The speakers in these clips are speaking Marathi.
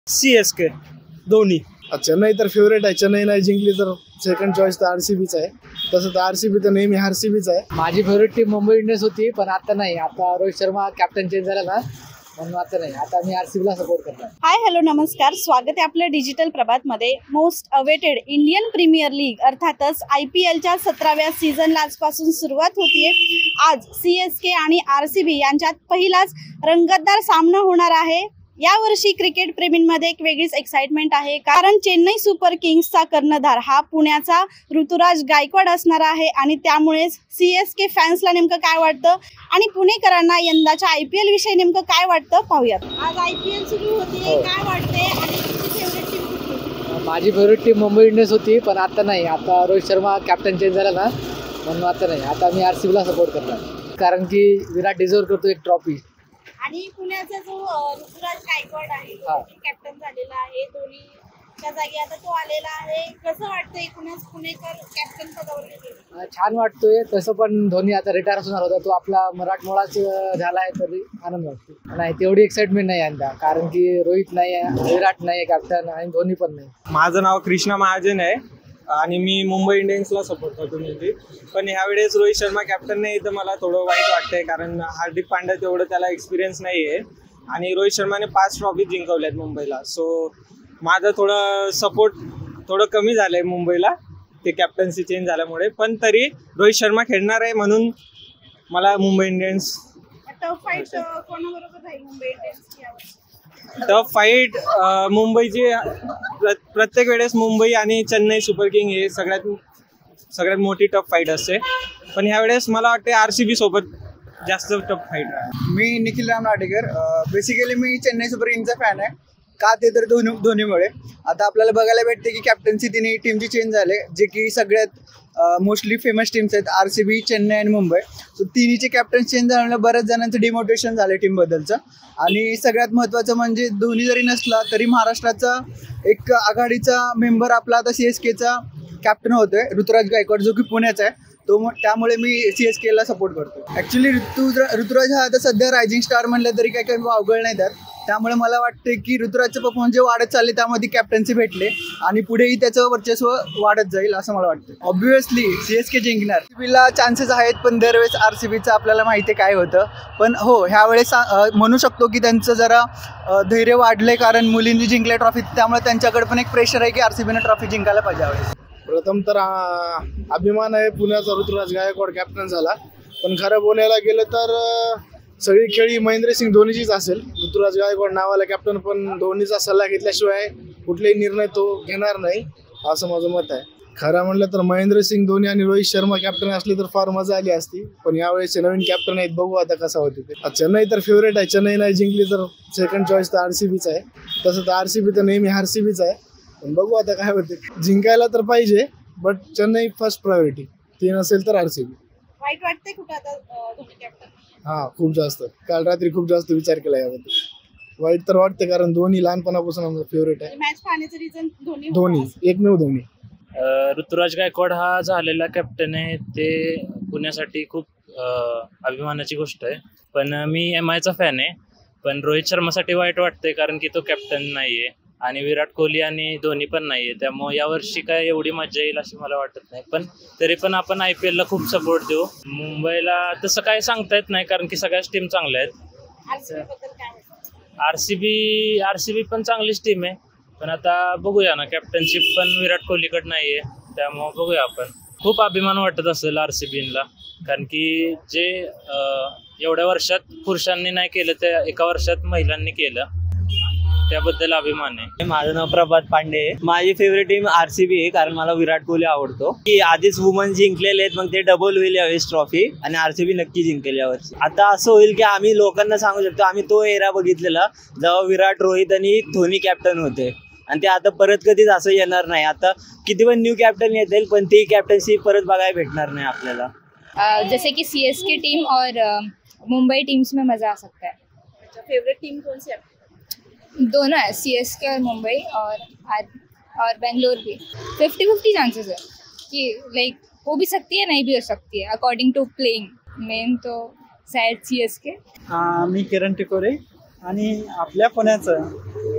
CSK धोनी. चेन्नई तर फेवरेट आहे. चेन्नई नाही जिंकली तर सेकंड चॉईस तर RCBच आहे. तसं तर RCB तर नेहमी RCBच आहे. माझी फेवरेट टीम मुंबई इंडियन्स होती, पण आता नाही. आता रोहित शर्मा कॅप्टन चेंज झाला ना, म्हणून आता नाही. आता मी RCB ला सपोर्ट करतो. हाय हॅलो नमस्कार, स्वागत आहे आपल्या डिजिटल प्रभातमध्ये. Most awaited Indian Premier League अर्थातच IPLच्या 17व्या सीझनला आजपासून सुरुवात होतीये. आज CSK आणि RCB यांच्यात पहिलाच रंगतदार सामना होणार आहे. यावर्षी क्रिकेट प्रेमींमध्ये एक वेगळीच एक्साइटमेंट आहे, कारण चेन्नई सुपर किंग्सचा कर्णधार हा पुण्याचा ऋतुराज गायकवाड असणार आहे. आणि त्यामुळेच CSK फॅन्सला नेमकं काय वाटतं आणि पुणेकरांना यंदाच्या IPL विषयी नेमकं काय वाटतं पाहूयात. आज IPL सुरू होतीये, काय वाटते आणि तुमची फेवरेट टीम कुठली? माझी फेवरेट टीम मुंबई इंडियन्स होती, पण आता नाही. आता रोहित शर्मा कॅप्टन चेंज झाला ना, म्हणून आता नाही. आता मी RCB ला सपोर्ट करणार, कारण की विराट डिझर्व करतो एक ट्रॉफी. आणि पुण्याचा जो ऋतुराज गायकवाड आहे कॅप्टन झालेला आहे, धोनीच्या जागी आता तो आलेला आहे. कसं वाटतंय पुणेकर कॅप्टन पदावर? छान वाटतोय. तसं पण धोनी आता रिटायर होणार होता, तो आपला मराठमोळाच झाला आहे, तरी आनंद वाटतो. नाही तेवढी एक्साइटमेंट नाही यंदा, कारण की रोहित नाही आहे, विराट नाही आहे कॅप्टन, आणि धोनी पण नाही. माझं नाव कृष्णा महाजन आहे आणि मी मुंबई इंडियन्सला सपोर्ट करतो नेहमी. पण ह्यावेळेस रोहित शर्मा कॅप्टन नाही तर मला थोडं वाईट वाटतंय, कारण हार्दिक पांड्या तेवढं त्याला एक्सपिरियन्स नाही आहे आणि रोहित शर्माने 5 ट्रॉफी जिंकवल्यात मुंबईला. सो माझं थोडं सपोर्ट थोडं कमी झालं आहे मुंबईला ते कॅप्टन्सी चेंज झाल्यामुळे. पण तरी रोहित शर्मा खेळणार आहे म्हणून मला मुंबई इंडियन्स. टफ फाईट कोणाबरोबर राहील मुंबई इंडियन्स यावर? टफ फाईट मुंबईची प्रत्येक वेळेस मुंबई आणि चेन्नई सुपर किंग हे सगळ्यात मोठी टफ फाईट असते. पण ह्यावेळेस मला वाटते RCB सोबत जास्त टफ फाईट आहे. मी निखिल राम नाटेकर. बेसिकली मी चेन्नई सुपर किंगचा फॅन आहे. का ते तर धोनीमुळे. आता आपल्याला बघायला भेटते की कॅप्टन्सी तिन्ही टीमची चेंज झाले, जे की सगळ्यात मोस्टली फेमस टीम्स आहेत, RCB, चेन्नई आणि मुंबई. सो तिन्हीचे कॅप्टन चेंज झाल्यामुळे बऱ्याच जणांचं डिमोटिवेशन झालं टीमबद्दलचं. आणि सगळ्यात महत्त्वाचं म्हणजे धोनी जरी नसला तरी महाराष्ट्राचा एक आघाडीचा मेंबर आपला आता CSKचा कॅप्टन होतोय, ऋतुराज गायकवाड, जो की पुण्याचा आहे. त्यामुळे मी CSK ला सपोर्ट करतो. ॲक्च्युली ऋतुराज हा आता सध्या रायझिंग स्टार म्हणलं तरी काही अवघड नाही त्यामुळे मला वाटते की ऋतुराजचं परफॉर्मन्स जे वाढत चालले त्यामध्ये कॅप्टन्सी भेटले आणि पुढेही त्याचं वर्चस्व वाढत जाईल असं मला वाटतं. ऑब्व्हियसली CSK जिंकणार. RCBला चान्सेस आहेत, पण दरवेळेस RCBचं आपल्याला माहिती काय होतं. पण हो, ह्यावेळेस म्हणू शकतो की त्यांचं जरा धैर्य वाढले, कारण मुलींनी जिंकले ट्रॉफी, त्यामुळे त्यांच्याकडे पण एक प्रेशर आहे की RCBने ट्रॉफी जिंकायला पाहिजे यावेळेस. प्रथम तर अभिमान आहे पुण्याचा, ऋतुराज गायकवाड कॅप्टन झाला. पण खरं बोलायला गेलं तर सगळी खेळी महेंद्रसिंग धोनीचीच असेल. ऋतुराज गायकवाड नावाला कॅप्टन, पण धोनीचा सल्ला घेतल्याशिवाय कुठलेही निर्णय तो घेणार नाही असं माझं मत आहे. खरं म्हणलं तर महेंद्रसिंग धोनी आणि रोहित शर्मा कॅप्टन असले तर फार मजा आली असती, पण यावेळेसचे नवीन कॅप्टन आहेत, बघू आता कसं होते ते. चेन्नई तर फेवरेट आहे. चेन्नई नाही जिंकली तर सेकंड चॉईस तर RCBच आहे. तसं तर RCB तर नेहमी RCBच आहे, पण बघू आता काय होते. जिंकायला तर पाहिजे, बट चेन्नई फर्स्ट प्रायोरिटी. ती नसेल तर RCB. वाईट वाटतंय कुठं आता धोनी कॅप्टन? खूप जास्त. काल रात्री खूप जास्त विचार केला याबद्दल. वाईट तर वाटते, कारण धोनी लहानपणापासून आमचा फेवरेट आहे. मॅच पाहण्याचं रिझन धोनी, एकमेव धोनी. ऋतुराज गायकवाड हा झालेला कॅप्टन आहे, ते पुण्यासाठी खूप अभिमानाची गोष्ट आहे. पण मी MIचा फॅन आहे, पण रोहित शर्मासाठी वाईट वाटतंय, कारण की तो कॅप्टन नाहीये आणि विराट कोहली आणि धोनी पण नाहीये. त्यामुळे यावर्षी काय एवढी मजा येईल अशी मला वाटत नाही. पण तरी पण आपण IPL ला खूप सपोर्ट देऊ. मुंबईला तसं काय सांगता येत नाही, कारण की सगळ्याच टीम चांगल्या आहेत. RCB पण चांगलीच टीम आहे, पण आता बघूया ना, कॅप्टनशिप पण विराट कोहलीकडे नाहीये, त्यामुळे बघूया. आपण खूप अभिमान वाटत असेल RCBला, कारण की जे एवढ्या वर्षात पुरुषांनी नाही केलं ते एका वर्षात महिलांनी केलं, त्याबद्दल अभिमान आहे. माझं नाव प्रभात पांडे आहे. माझी फेवरेट टीम RCB आहे, कारण मला विराट कोहली आवडतो. की आधीच वुमन जिंकलेले आहेत, मग ते डबल होईल यावेळेस ट्रॉफी, आणि RCB नक्की जिंकेल यावर्षी. आता असं होईल की आम्ही लोकांना सांगू शकतो, आम्ही तो एरा बघितलेला जेव्हा विराट, रोहित आणि धोनी कॅप्टन होते, आणि ते आता परत कधीच असं येणार नाही. आता किती पण न्यू कॅप्टन येतील, पण ती कॅप्टन्सी परत बघायला भेटणार नाही आपल्याला. जैसे कि CSK टीम और मुंबई टीम्स में मजा आ सकता है. फेवरेट टीम कौन सी है? दोनों है, CSK और मुंबई, और बेंगलोर भी. 50-50 चांसेस है कि लाइक हो भी सकती है, नहीं भी हो सकती है, अकॉर्डिंग टू प्लेइंग. मेन तो शायद CSK. मी किरण टिकोरे, आणि आपल्या पुण्याचं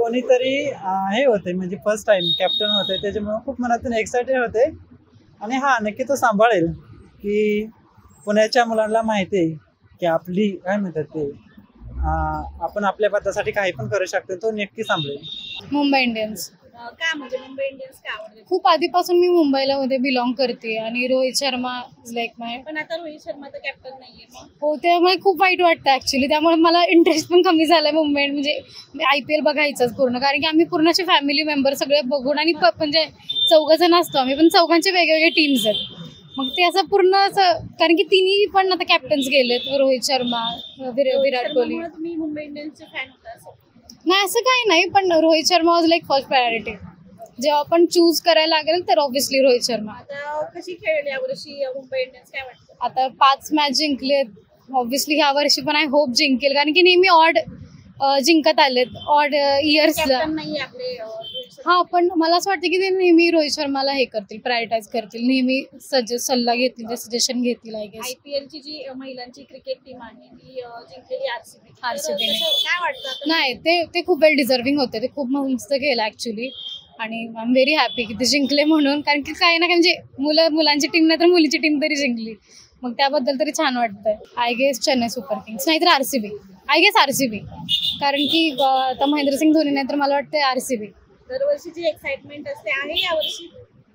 कोणीतरी हे होते म्हणजे फर्स्ट टाइम कॅप्टन होते, त्याच्यामुळे खूप मनातून एक्सायटेड होते. आणि हा नक्की तो सांभाळेल की पुण्याच्या मुलांना माहिती आहे की आपली काय म्हणतात ते आपण आपल्या पदासाठी काही पण करू शकतो, तो नक्की सांभाळेल. मुंबई इंडियन्स. का म्हणजे मुंबई इंडियन्स का आवडते? खूप आधीपासून मी मुंबईला मध्ये बिलॉंग करते आणि रोहित शर्मा लाईक माय. पण आता रोहित शर्मा तर कॅप्टन नाहीये मग. हो, त्यामुळे खूप वाईट वाटतं ऍक्च्युली. त्यामुळे मला इंटरेस्ट पण कमी झालाय मुंबई म्हणजे IPL बघायचंच पूर्ण, कारण की आम्ही पूर्ण असे फॅमिली मेंबर सगळे बघून आणि म्हणजे 4 जण असतो आम्ही, पण 4 वेगवेगळे टीम्स आहेत. मग ते असं पूर्ण असं, कारण की तिन्ही पण आता कॅप्टन्स गेलेत, रोहित शर्मा, विराट कोहली. तुम्ही मुंबई इंडियन्सचे फॅन होता असं? नाही असं काही नाही, पण Rohit Sharma was like first priority. जेव्हा आपण चूज करायला लागेल तर ऑब्व्हियसली रोहित शर्मा. आता कशी खेळली यावर्षी मुंबई इंडियन्स, काय वाटतं? आता 5 मॅच जिंकलेत, ऑब्व्हियसली ह्या वर्षी पण आय होप जिंकेल, कारण की नेहमी ऑड जिंकत आलेत ऑड इयर्सला. नाही आपले हा, पण मला असं वाटतं की ते नेहमी रोहित शर्माला हे करतील, प्रायोरिटाईज करतील, नेहमी सल्ला घेतील, ते सजेशन घेतील. आय गेस IPL ची जी महिलांची क्रिकेट टीम आहे ती जिंकलेली RCB. काय वाटतं? नाही, ते खूप वेल डिझर्विंग होते, ते खूप मस्त केलं ऍक्च्युली. आणि आय एम व्हेरी हॅपी की ते जिंकले म्हणून, कारण की काही ना काही म्हणजे मुलांची टीम नाही तर मुलीची टीम तरी जिंकली, मग त्याबद्दल तरी छान वाटतंय. I guess Chennai super kings, नाहीतर RCB. आय गेस RCB, कारण की आता महेंद्रसिंग धोनी नाही तर मला वाटतं RCB. दरवर्षीची एक्साइटमेंट असते, आहे यावर्षी?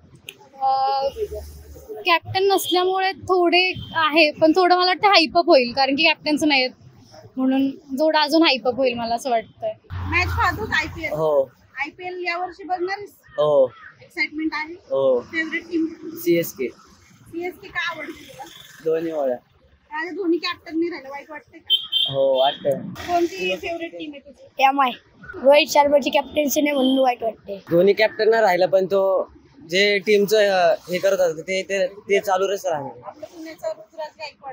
कॅप्टन नसल्यामुळे थोडे आहे, पण थोडं मला वाटतं हायपअप होईल, कारण की कॅप्टन्स नाही आहेत म्हणून थोडं अजून हायपअप होईल मला असं वाटतंय. मॅच पाहतोस IPL? हो. IPL यावर्षी बघणार? हो. एक्साइटमेंट आहे? हो. Favourite team? CSK. CSK का आवडते तुला? दोन्ही वेळा. आज धोनी कॅप्टन नाही राहिला, वाईट वाटतंय का? हो, वाटतं. कोणती फेवरेट टीम आहे तुझी? MI. रोहित शर्माची कॅप्टन्सी नाही म्हणून वाईट वाटते. दोन्ही कॅप्टन नाही राहिला, पण तो जे टीमचं हे करत होतं ते चालूच राहणार. आपलं पुण्याचा ऋतुराज गायकवाड.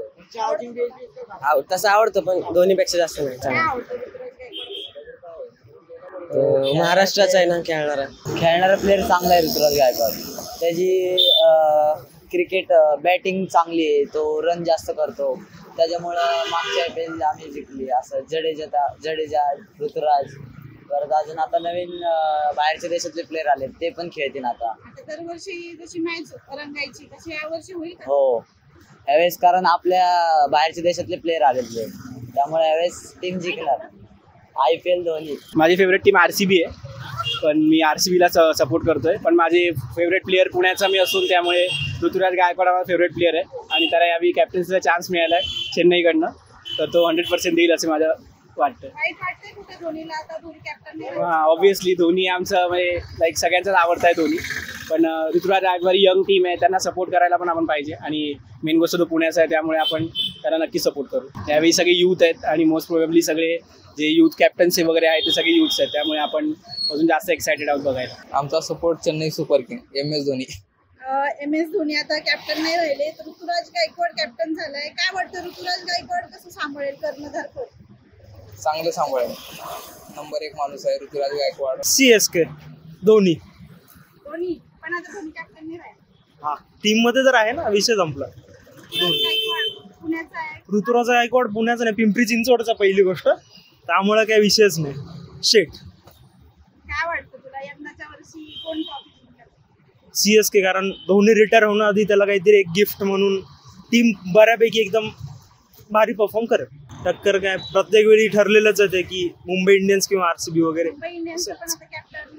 तसं आवडतं, पण दोन्हीपेक्षा जास्त नाही. काय आवडतं ऋतुराज गायकवाड? महाराष्ट्राचा आहे ना खेळणारा प्लेअर चांगला आहे ऋतुराज गायकवाड. त्याची क्रिकेट बॅटिंग चांगली आहे, तो रन जास्त करतो, त्याच्यामुळं मागच्या IPL आम्ही जिंकली. असं जडेजा, ऋतुराज, परत अजून आता नवीन बाहेरच्या देशातले प्लेअर आले, ते पण खेळतील आता. दरवर्षी जशी मॅच रंगायची तशी यावर्षी होईल का? हो, यावेळेस कारण आपल्या बाहेरच्या देशातले प्लेअर आलेले, त्यामुळे यावेळेस टीम जिंकणार. IPL धोनी. माझी फेवरेट टीम RCB आहे, पण मी RCBला सपोर्ट करतोय. पण माझे फेवरेट प्लेअर पुण्याचा मी असून त्यामुळे ऋतुराज गायकवाड हा फेवरेट प्लेअर आहे आणि त्याला यावेळी कॅप्टन्सीचा चान्स मिळाला आहे चेन्नईकडनं, तर तो 100% देईल असं माझं वाटतं. वाईट वाटतंय कुठे धोनीला, आता धोनी कॅप्टन नाही? ऑब्व्हियसली धोनी आमचं म्हणजे लाईक सगळ्यांचाच आवडता आहे धोनी, पण ऋतुराज गायकवाड यंग टीम आहे, त्यांना सपोर्ट करायला पण आपण पाहिजे. आणि मेन गोष्ट तो पुण्याचा आहे, त्यामुळे आपण त्यांना नक्की सपोर्ट करू. त्यावेळी सगळे यूथ आहेत आणि मोस्ट प्रोबेबली सगळे जे यूथ कॅप्टन्सी वगैरे आहेत ते सगळे यूथ्स आहेत, त्यामुळे आपण अजून जास्त एक्सायटेड आहोत बघायला. आमचा support Chennai super king, MS Dhoni. MS Dhoni आता कॅप्टन नाही राहिले, तर ऋतुराज गायकवाड कॅप्टन झालाय. काय वाटतं ऋतुराज गायकवाड कसं सांभाळेल कर्णधार पद? चांगलं सांभाळेल, नंबर 1 माणूस आहे ऋतुराज गायकवाड. CSK धोनी. पण आता धोनी कॅप्टन नाही राहिला. हा, टीम मध्ये तर आहे ना, विषय संपला. गायकवाड पुण्याचा आहे, ऋतुराज गायकवाड पुण्याचा नाही, पिंपरी चिंचवडचा पहिली गोष्ट, त्यामुळे काही विषयच नाही. शेट. काय वाटतं तुला यंदाच्या वर्षी कोण ट्रॉफी जिंकेल? CSK, कारण धोनी रिटायर होण्याआधी त्याला काहीतरी एक गिफ्ट म्हणून टीम बऱ्यापैकी एकदम भारी परफॉर्म करेल. टक्कर काय प्रत्येक वेळी ठरलेलंच आहे की मुंबई इंडियन्स किंवा RCB वगैरे. मुंबई इंडियन्सचं पण आता कॅप्टन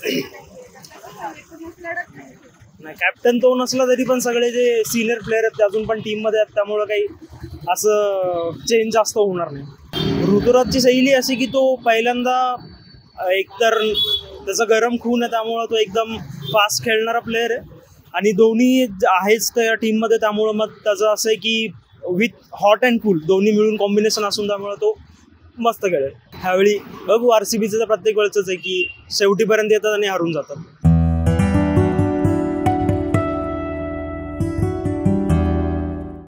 लढत नाही. नाही, कॅप्टन तो नसला तरी पण सगळे जे सिनियर प्लेअर आहेत ते अजून पण टीम मध्ये आहेत, त्यामुळे काही असं चेंज जास्त होणार नाही. ऋतुराजची शैली अशी की तो पहिल्यांदा एकतर त्याचा गरम खून आहे, त्यामुळं तो एकदम फास्ट खेळणारा प्लेअर आहे आणि दोन्ही आहेच त्या टीममध्ये, त्यामुळं मग त्याचं असं आहे की विथ हॉट अँड कूल दोन्ही मिळून कॉम्बिनेशन असून त्यामुळे तो मस्त खेळेल. ह्यावेळी बघू, RCBचं तर प्रत्येक वेळेच आहे की शेवटीपर्यंत येतात आणि हारून जातात.